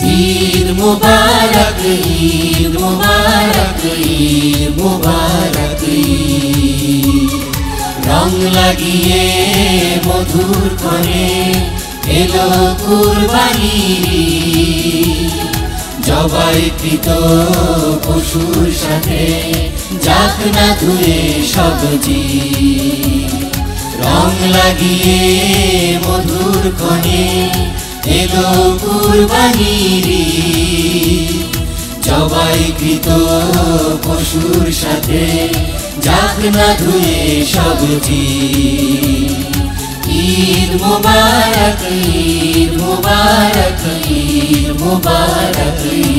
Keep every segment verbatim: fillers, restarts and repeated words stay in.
ঈদ মুবারক ঈদ মুবারক ঈদ মুবারক রং লাগিয়ে মধুর করে এলো কুরবানির জবাইকৃত পশুর সাথে যাক না ধুয়ে সবজি রং লাগিয়ে মধুর করে এলো কুরবানির জবাইকৃত পশুর সাথে যাক না ধুয়ে সবজি ঈদ মুবারক ঈদ মুবারক ঈদ মুবারক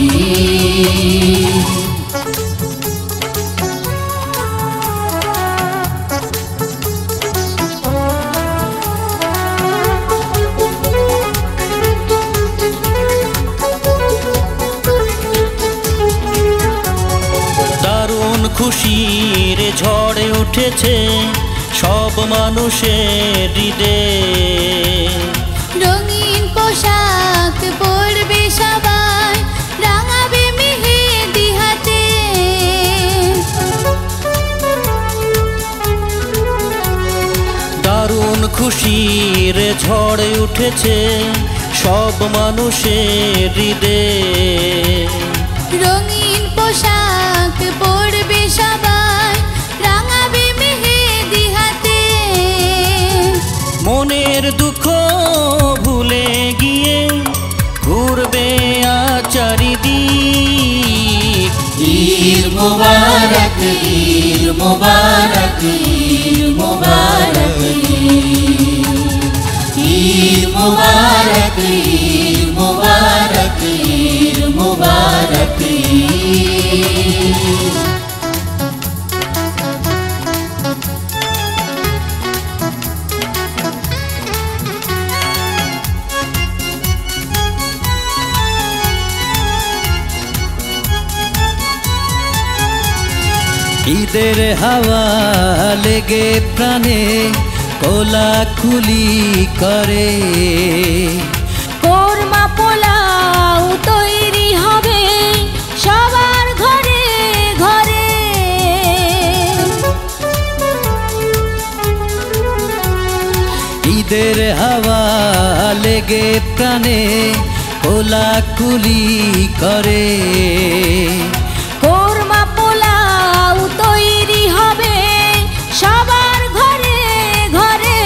খুশির ঝড়ে উঠেছে সব মানুষের হৃদয়ে রঙিন পোশাক পরবে সবাই রাঙাবে মেহেদি হাতে দারুণ খুশির ঝড়ে উঠেছে সব মানুষের হৃদয়ে রঙিন পোশাক পরবে সবাই রাঙাবে মেহেদি হাতে মনের দুঃখ ভুলে গিয়ে ঘুরবে চারিদিক ঈদ মুবারক ঈদ মুবারক ঈদ মুবারক ঈদ মুবারক ঈদ মুবারক ঈদ মুবারক ঈদের হাওয়া লেগে প্রাণে কোলাকুলি করে কোরমা পোলাও তৈরি হবে সবার ঘরে ঘরে ঈদের হাওয়া লেগে প্রাণে কোলাকুলি করে কোরমা পোলাও তৈরি হবে সবার ঘরে ঘরে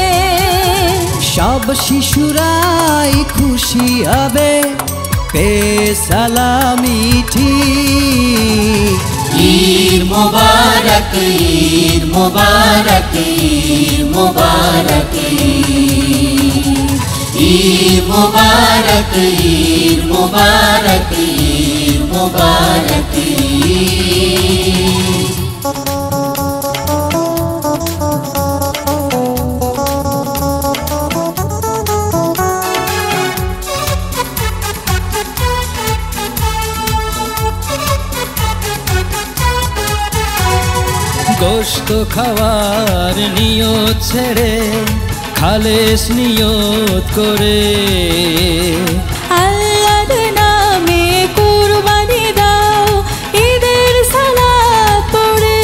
সব শিশুরাই খুশি হবে পেয়ে সালামি ঠিক ঈদ মুবারক ঈদ মুবারক ঈদ মুবারক ঈদ মুবারক ঈদ মুবারক ঈদ মুবারক গোশত খাওয়ার নিয়ত ছেড়ে খালেস নিয়ত করে আল্লাহর নামে কুরবানি দাও ঈদের সালাত পড়ে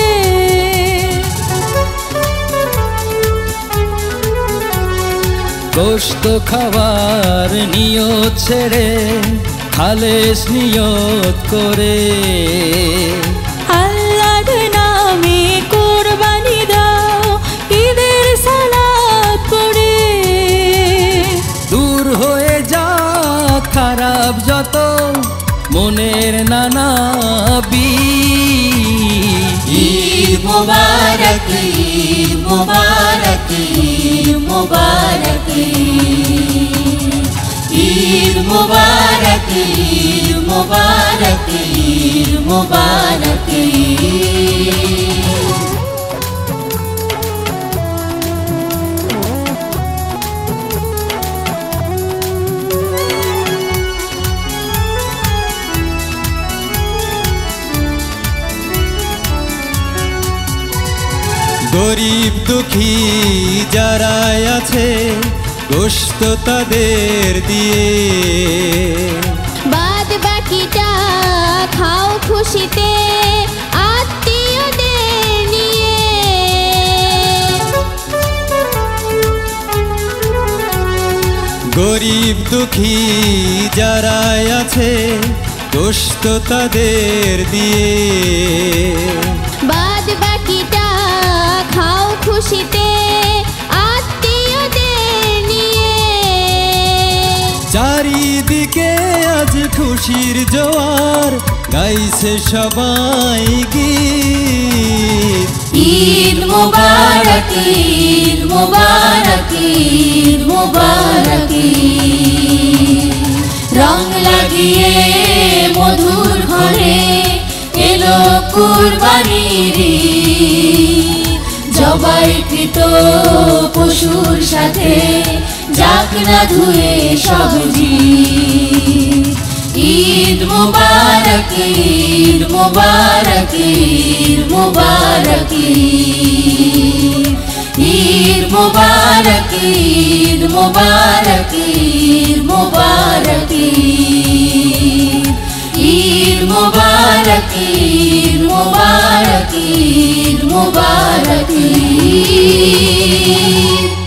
গোশত খাওয়ার নিয়ত ছেড়ে খালেস নিয়ত করে আল্লাহর নামে কুরবানি দাও ঈদের সালাত পড়ে দূর হয়ে যা খারাপ যত মনের নানা বি ঈদ মুবারক ঈদ মুবারক ঈদ মুবারক ঈদ মুবারক ঈদ মুবারক ঈদ মুবারক গরিব দুঃখী যারা আছে গোশত তাদের দিয়ে দুঃখী যারা আছে দোষ তো তাদের দিয়ে বাদ বাকিটা খাও খুশিতে আত্মীয়দের নিয়ে। চারিদিকে আজ খুশির জোয়ার গাইছে সবাই গীত। ঈদ মোবারক ঈদ মোবারক ঈদ মোবারক রং লাগিয়ে মধুর ঘরে এলো কুরবানির ঈদ। জবাইকৃত পশুর সাথে যাক না ধুয়ে সব জীব। ঈদ মোবারক ঈদ মোবারক ঈদ মোবারক ঈদ মোবারক ঈদ মোবারক ঈদ মোবারক ঈদ মোবারক ঈদ মোবারক ঈদ মোবারক ঈদ।